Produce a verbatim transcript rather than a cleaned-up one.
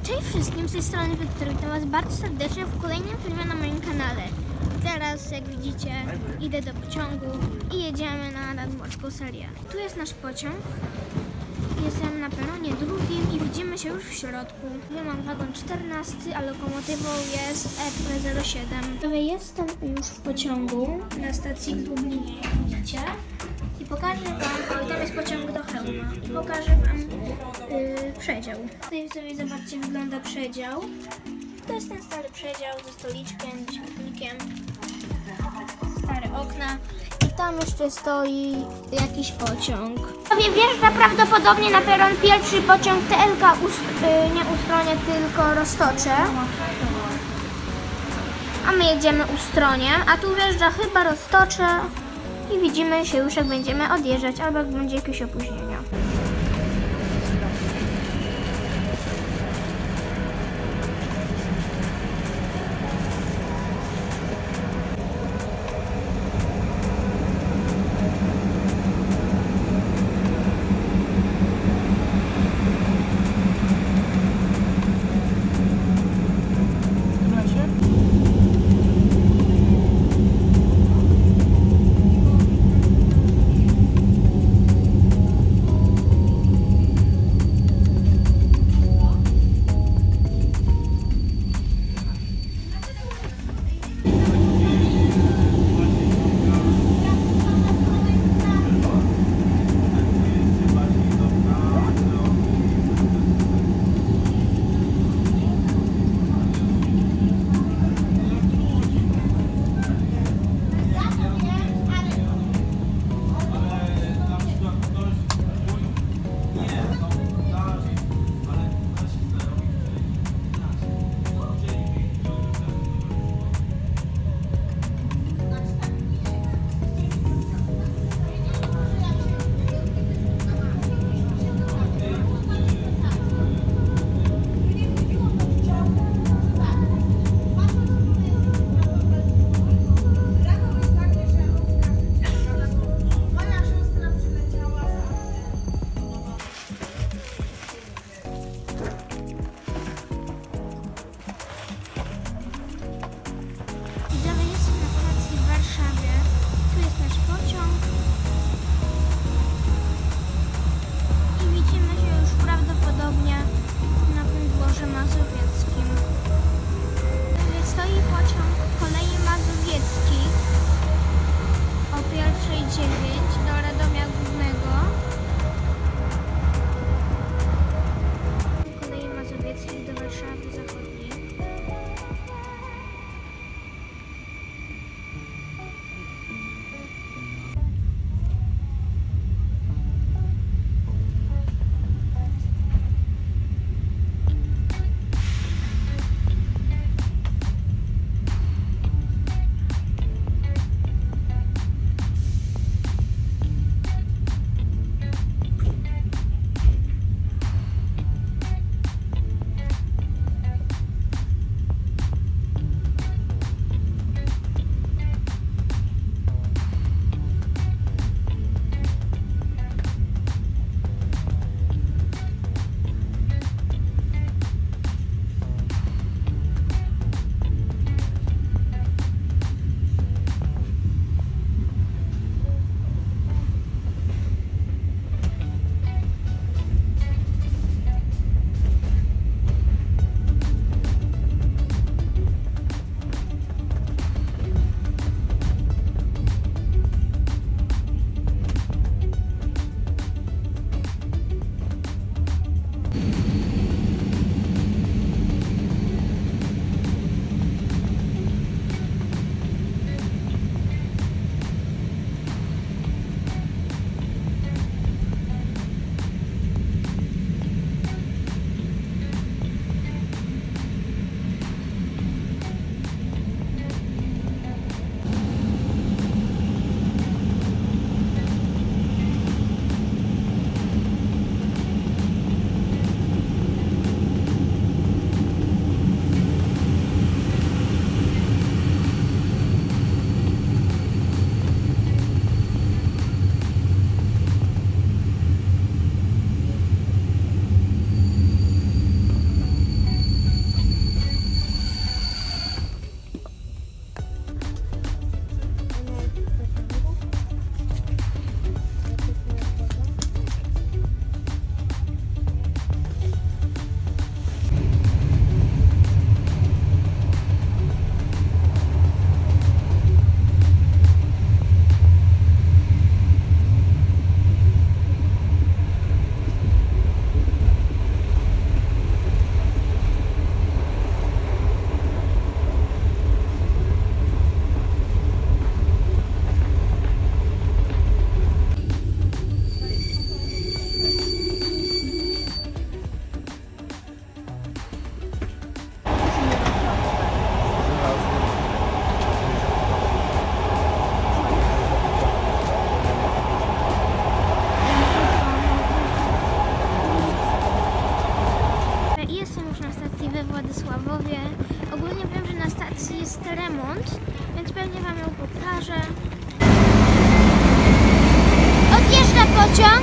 Cześć wszystkim, z tej strony Wiktor, witam was bardzo serdecznie w kolejnym filmie na moim kanale. Teraz, jak widzicie, idę do pociągu i jedziemy na nadmorską serię. Tu jest nasz pociąg. Jestem na peronie drugim i widzimy się już w środku. Ja mam wagon czternasty, a lokomotywą jest E P zero siedem. Jestem już w pociągu na stacji w Lublinie, jak widzicie. I pokażę wam, o, tam jest pociąg do Chełma. I pokażę wam yy, przedział. Tutaj sobie zobaczcie, wygląda przedział. To jest ten stary przedział ze stoliczkiem, śmietnikiem. Stare okna. I tam jeszcze stoi jakiś pociąg. Sobie wjeżdża prawdopodobnie na peron pierwszy pociąg T L K, ust, yy, nie Ustronie, tylko Roztocze. A my jedziemy Ustronie, a tu wjeżdża chyba Roztocze. I widzimy się już, jak będziemy odjeżdżać, albo jak będzie jakieś opóźnienia. Lwowie. Ogólnie wiem, że na stacji jest remont, więc pewnie wam ją pokażę. Odjeżdża pociąg!